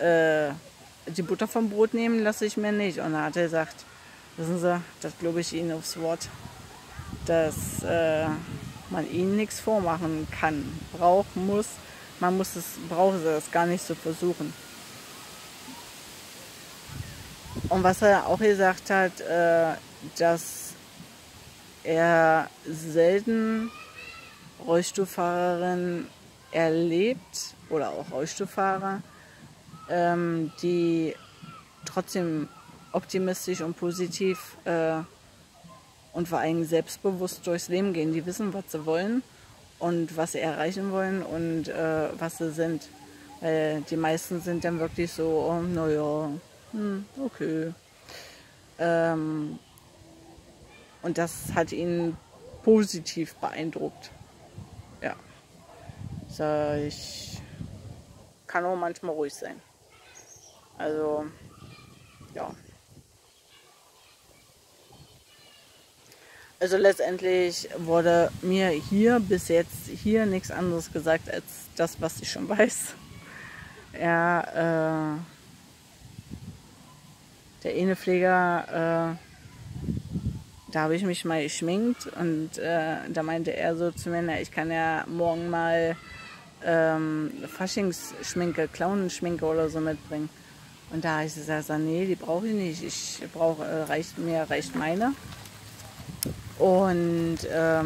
die Butter vom Brot nehmen lasse ich mir nicht. Und da hat er gesagt, wissen Sie, das glaube ich Ihnen aufs Wort, dass man Ihnen nichts vormachen kann, braucht es gar nicht zu versuchen. Und was er auch gesagt hat, dass er selten Rollstuhlfahrerinnen erlebt oder auch Rollstuhlfahrer, die trotzdem optimistisch und positiv und vor allem selbstbewusst durchs Leben gehen. Die wissen, was sie wollen und was sie erreichen wollen und was sie sind. Weil die meisten sind dann wirklich so, oh, naja, okay. Und das hat ihn positiv beeindruckt. Ja. So, ich kann auch manchmal ruhig sein. Also, ja. Also letztendlich wurde mir bis jetzt nichts anderes gesagt als das, was ich schon weiß. Ja, der Innenpfleger, da habe ich mich mal geschminkt und da meinte er so zu mir, na, ich kann ja morgen mal Faschingsschminke, Clownenschminke oder so mitbringen. Und da habe ich gesagt, nee, die brauche ich nicht. Mir reicht meine. Und da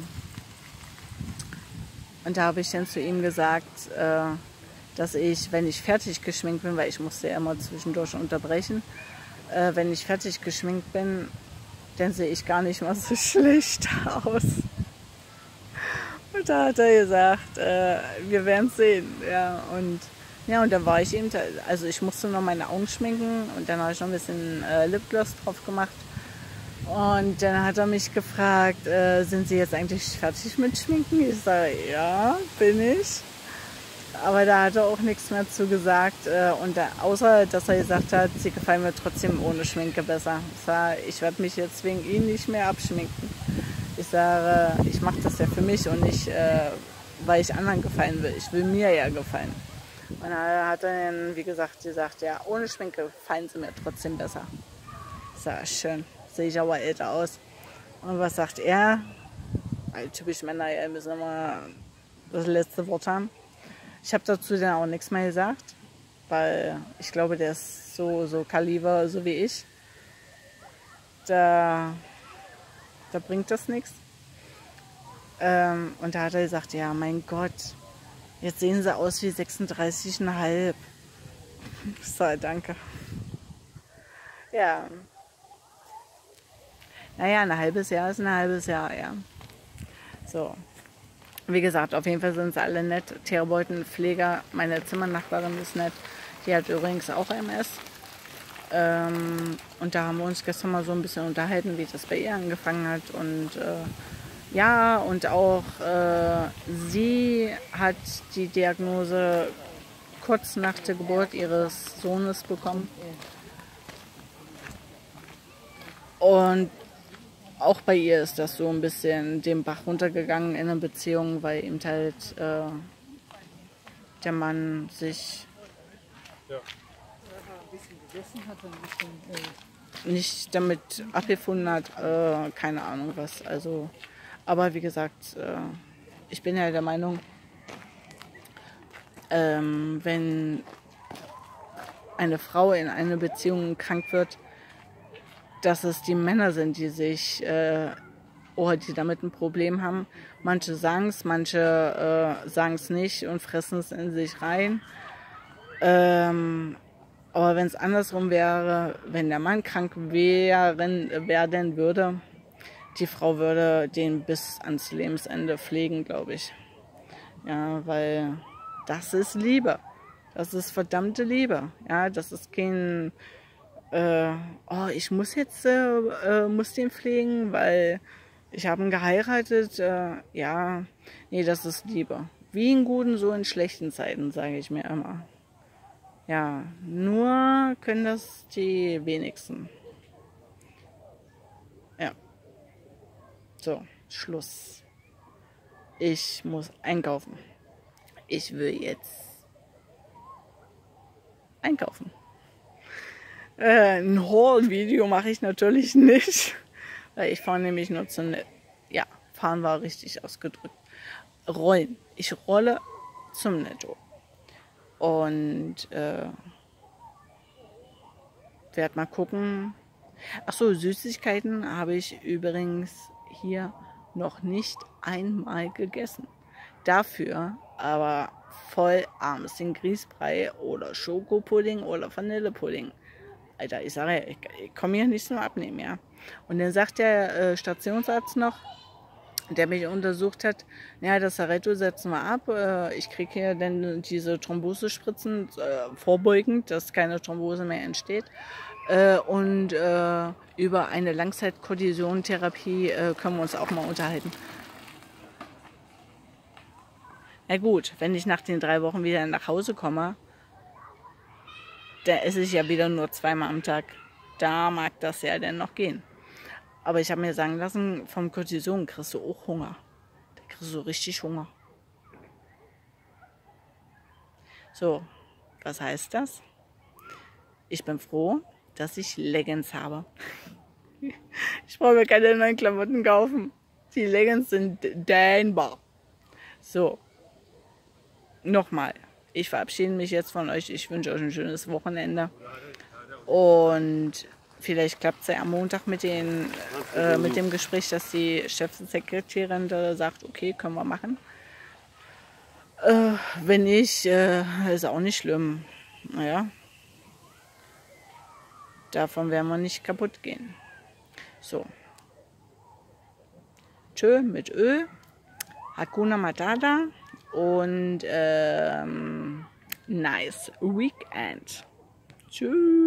habe ich dann zu ihm gesagt, dass ich, wenn ich fertig geschminkt bin, weil ich musste ja immer zwischendurch unterbrechen, wenn ich fertig geschminkt bin, dann sehe ich gar nicht mal so schlecht aus. Und da hat er gesagt, wir werden sehen. Ja, und dann war ich eben, also ich musste noch meine Augen schminken und dann habe ich noch ein bisschen Lipgloss drauf gemacht. Und dann hat er mich gefragt, sind Sie jetzt eigentlich fertig mit Schminken? Ich sage, ja, bin ich. Aber da hat er auch nichts mehr zu gesagt. Außer, dass er gesagt hat, Sie gefallen mir trotzdem ohne Schminke besser. Ich sage, ich werde mich jetzt wegen Ihnen nicht mehr abschminken. Ich sage, ich mache das ja für mich und nicht, weil ich anderen gefallen will. Ich will mir ja gefallen. Und da hat er dann, wie gesagt, ja, ohne Schminke gefallen Sie mir trotzdem besser. Ich sage, schön. Sehe ich aber älter aus. Und was sagt er? Typisch Männer, ja, müssen immer das letzte Wort haben. Ich habe dazu dann auch nichts mehr gesagt, weil ich glaube, der ist so Kaliber, so wie ich. Da bringt das nichts. Und da hat er gesagt, ja, mein Gott, jetzt sehen sie aus wie 36,5. Ich sage, danke. Ja. Naja, ein halbes Jahr ist ein halbes Jahr, ja. So. Wie gesagt, auf jeden Fall sind sie alle nett. Therapeutenpfleger, meine Zimmernachbarin ist nett. Die hat übrigens auch MS. Und da haben wir uns gestern mal so ein bisschen unterhalten, wie das bei ihr angefangen hat. Und ja, und auch sie hat die Diagnose kurz nach der Geburt ihres Sohnes bekommen. Und auch bei ihr ist das so ein bisschen den Bach runtergegangen in der Beziehung, weil eben halt der Mann sich nicht damit abgefunden hat, keine Ahnung was. Also, aber wie gesagt, ich bin ja der Meinung, wenn eine Frau in einer Beziehung krank wird, dass es die Männer sind, die sich die damit ein Problem haben. Manche sagen es, manche sagen es nicht und fressen es in sich rein. Aber wenn es andersrum wäre, wenn der Mann krank werden würde, die Frau würde den bis ans Lebensende pflegen, glaube ich. Ja, weil das ist Liebe. Das ist verdammte Liebe. Ja, das ist kein ich muss jetzt muss den pflegen, weil ich habe ihn geheiratet. Ja, nee, das ist Liebe. Wie in guten, so in schlechten Zeiten, sage ich mir immer. Ja, nur können das die wenigsten. Ja, so, Schluss. Ich muss einkaufen. Ich will jetzt einkaufen. Ein Haul-Video mache ich natürlich nicht, weil ich fahre nämlich nur zum Netto. Ja, fahren war richtig ausgedrückt. Rollen. Ich rolle zum Netto. Und werde mal gucken. Achso, Süßigkeiten habe ich übrigens hier noch nicht einmal gegessen. Dafür aber voll abends den Grießbrei oder Schokopudding oder Vanillepudding. Alter, ich sage ja, ich komme hier nicht zum Abnehmen, ja. Und dann sagt der Stationsarzt noch, der mich untersucht hat, ja, das Xarelto setzen wir ab. Ich kriege hier dann diese Thrombosespritzen vorbeugend, dass keine Thrombose mehr entsteht. Und über eine Langzeit-Kortison-Therapie können wir uns auch mal unterhalten. Na gut, wenn ich nach den 3 Wochen wieder nach Hause komme, da esse ich ja wieder nur 2-mal am Tag. Da mag das ja dann noch gehen. Aber ich habe mir sagen lassen, vom Cortison kriegst du auch Hunger. Da kriegst du richtig Hunger. So, was heißt das? Ich bin froh, dass ich Leggings habe. Ich brauche mir keine neuen Klamotten kaufen. Die Leggings sind dehnbar. So, nochmal. Ich verabschiede mich jetzt von euch. Ich wünsche euch ein schönes Wochenende. Und vielleicht klappt es ja am Montag mit dem Gespräch, dass die Chefsekretärin da sagt, okay, können wir machen. Wenn nicht, ist auch nicht schlimm. Naja, davon werden wir nicht kaputt gehen. So. Tschö mit Ö. Hakuna Matata. Und nice weekend. Tschüss.